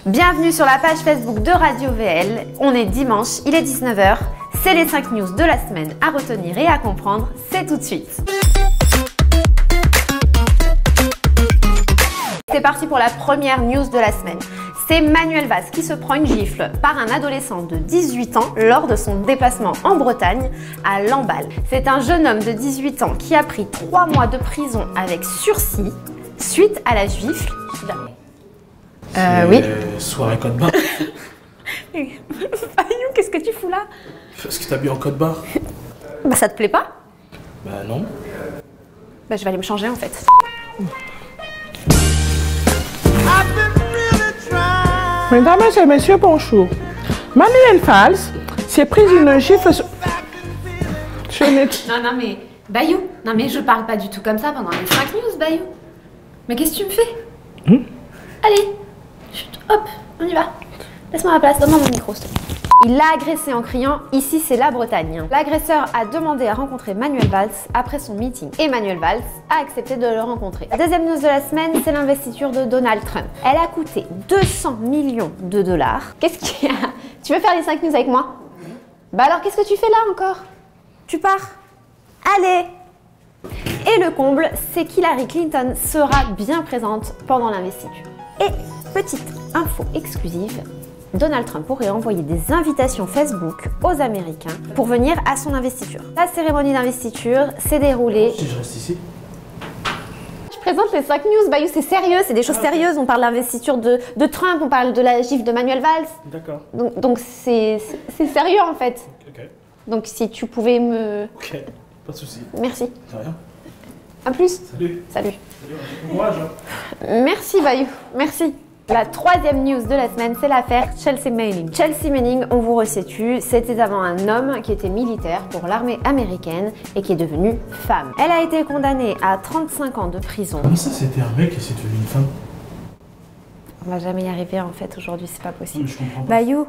Bienvenue sur la page Facebook de Radio VL. On est dimanche, il est 19 h. C'est les 5 news de la semaine à retenir et à comprendre. C'est tout de suite. C'est parti pour la première news de la semaine. C'est Manuel Valls qui se prend une gifle par un adolescent de 18 ans lors de son déplacement en Bretagne à Lamballe. C'est un jeune homme de 18 ans qui a pris 3 mois de prison avec sursis suite à la gifle. Oui. Soirée code barre. Ayou, qu'est-ce que tu fous là? Parce que t'as bu en code barre. Bah ça te plaît pas? Bah non. Bah je vais aller me changer en fait. Mesdames et messieurs, bonjour. Manuel Valls s'est pris une gifle sur Non mais, Bayou, non mais je parle pas du tout comme ça pendant les 5 news, Bayou. Mais qu'est-ce que tu me fais? Allez, chut, hop, on y va. Laisse-moi la place, donne-moi mon micro, s'il te plaît. Il l'a agressé en criant « Ici, c'est la Bretagne ». L'agresseur a demandé à rencontrer Manuel Valls après son meeting. Et Manuel Valls a accepté de le rencontrer. La deuxième news de la semaine, c'est l'investiture de Donald Trump. Elle a coûté 200 millions de dollars. Qu'est-ce qu'il y a? Tu veux faire les 5 news avec moi? Bah alors, qu'est-ce que tu fais là encore? Tu pars? Allez! Et le comble, c'est qu'Hillary Clinton sera bien présente pendant l'investiture. Et petite info exclusive, Donald Trump pourrait envoyer des invitations Facebook aux Américains pour venir à son investiture. La cérémonie d'investiture s'est déroulée... Si je reste ici. Je présente les 5 news, Bayou, c'est sérieux, c'est des choses sérieuses. On parle de l'investiture de Trump, on parle de la gifle de Manuel Valls. D'accord. Donc c'est sérieux en fait. Ok. Donc si tu pouvais me... Ok, pas de soucis. Merci. C'est rien. À plus. Salut. Salut. Bon courage. Merci Bayou, merci. La troisième news de la semaine, c'est l'affaire Chelsea Manning. Chelsea Manning, on vous resitue, c'était avant un homme qui était militaire pour l'armée américaine et qui est devenu femme. Elle a été condamnée à 35 ans de prison. Comment ça, c'était un mec et c'est devenu une femme? On va jamais y arriver en fait aujourd'hui, c'est pas possible. Mais je comprends pas. Bayou,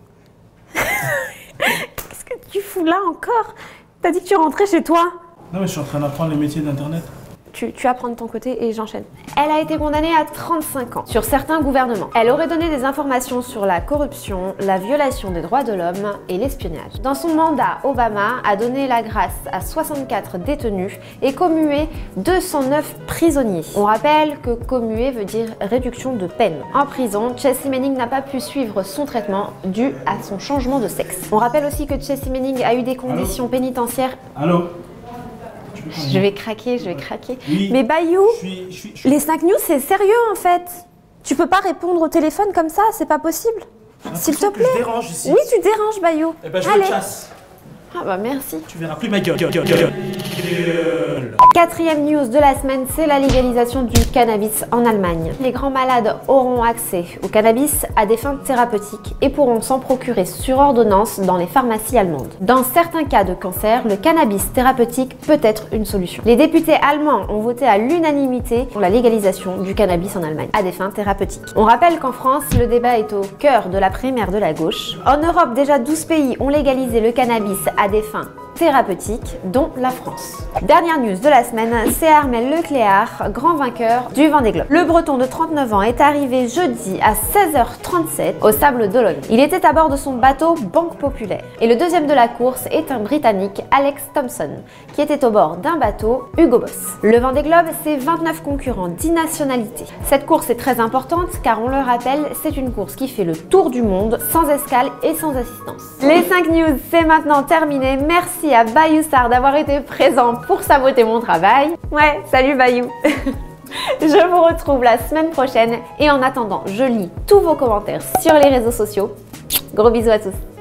qu'est-ce que tu fous là encore? T'as dit que tu rentrais chez toi? Non mais je suis en train d'apprendre les métiers d'internet. Tu apprends de ton côté et j'enchaîne. Elle a été condamnée à 35 ans sur certains gouvernements. Elle aurait donné des informations sur la corruption, la violation des droits de l'homme et l'espionnage. Dans son mandat, Obama a donné la grâce à 64 détenus et commué 209 prisonniers. On rappelle que commuer veut dire réduction de peine. En prison, Chelsea Manning n'a pas pu suivre son traitement dû à son changement de sexe. On rappelle aussi que Chelsea Manning a eu des conditions pénitentiaires... Allô? Je vais craquer, je vais craquer. Oui. Mais Bayou, Je suis... les 5 news, c'est sérieux en fait. Tu peux pas répondre au téléphone comme ça, c'est pas possible. S'il te plaît. Je dérange ici. Oui, tu déranges, Bayou. Eh ben je Allez. me casse. Ah bah merci. Tu verras plus ma gueule. Quatrième news de la semaine, c'est la légalisation du cannabis en Allemagne. Les grands malades auront accès au cannabis à des fins thérapeutiques et pourront s'en procurer sur ordonnance dans les pharmacies allemandes. Dans certains cas de cancer, le cannabis thérapeutique peut être une solution. Les députés allemands ont voté à l'unanimité pour la légalisation du cannabis en Allemagne à des fins thérapeutiques. On rappelle qu'en France, le débat est au cœur de la primaire de la gauche. En Europe, déjà 12 pays ont légalisé le cannabis à des fins thérapeutiques, dont la France. Dernière news de la semaine, c'est Armel Lecléaert, grand vainqueur du Vendée Globe. Le Breton de 39 ans est arrivé jeudi à 16h37 au Sables d'Olonne. Il était à bord de son bateau Banque Populaire. Et le deuxième de la course est un Britannique, Alex Thompson, qui était au bord d'un bateau, Hugo Boss. Le Vendée Globe, c'est 29 concurrents, 10 nationalités. Cette course est très importante car on le rappelle, c'est une course qui fait le tour du monde sans escale et sans assistance. Les 5 news, c'est maintenant terminé. Merci à Bayou Sarr d'avoir été présent pour saboter mon travail. Ouais, salut Bayou. Je vous retrouve la semaine prochaine et en attendant, je lis tous vos commentaires sur les réseaux sociaux. Gros bisous à tous.